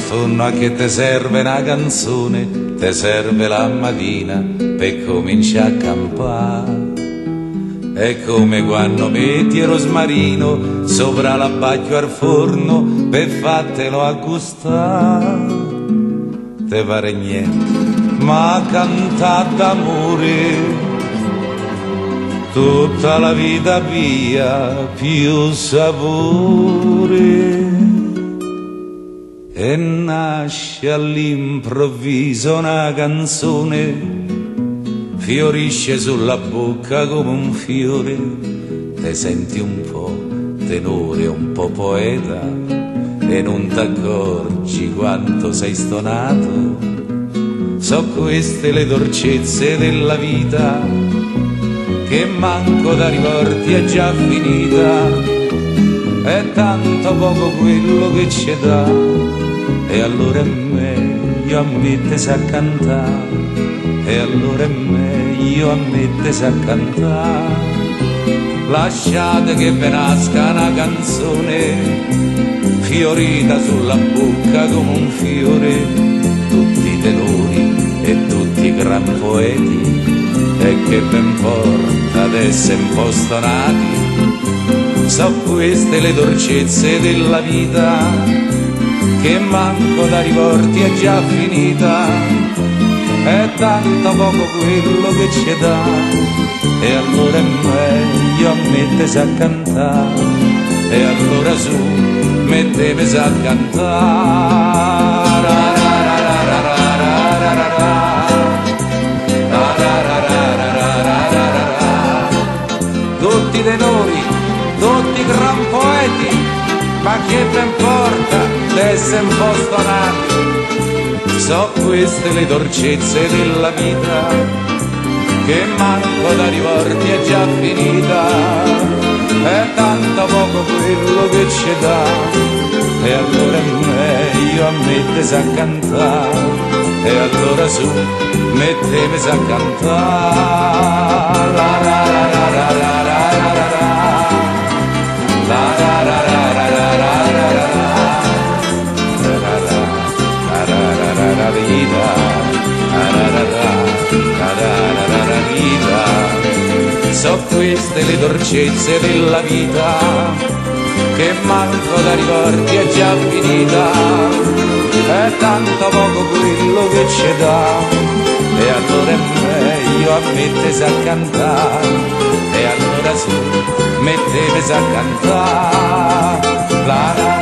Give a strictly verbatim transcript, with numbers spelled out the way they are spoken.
fondo a che te serve una canzone, te serve la mattina per cominciare a campare. È come quando metti il rosmarino sopra l'abbacchio al forno per fartelo accostare. Te pare niente, ma cantà d'amore tutta la vita via più sapore. E nasce all'improvviso una canzone, fiorisce sulla bocca come un fiore. Te senti un po' tenore, un po' poeta, e non t'accorgi quanto sei stonato. So queste le dolcezze della vita, che manco da rivorti è già finita. È tanto poco quello che ci dà, e allora è meglio ammettersi a cantare. E allora è meglio ammettersi a cantare. Lasciate che ve nasca una canzone, fiorita sulla bocca come un fiore. Tutti i tenori e tutti i gran poeti, e che ben porta ad essere un po' stonati. So queste le dolcezze della vita, che manco da rivorti è già finita. È tanto poco quello che ci dà, e allora è meglio ammettersi a cantare. E allora su, mettetemi a cantare. Tutti i tenori, tutti i gran poeti, ma che ben importa d'essere un po' stonati. So queste le dolcezze della vita, che manco da rivorti è già finita. È tanto poco quello che ci dà, e allora è meglio ammettersi a cantare. E allora su, mettetemi a cantare. La la la la la la la la la la. La la la la la la la la la. So queste le dolcezze della vita, che manco da ricordi è già finita. È tanto poco quello che ci dà, e allora è meglio ammettersi a cantare. E allora su, mettetemi a cantare. La la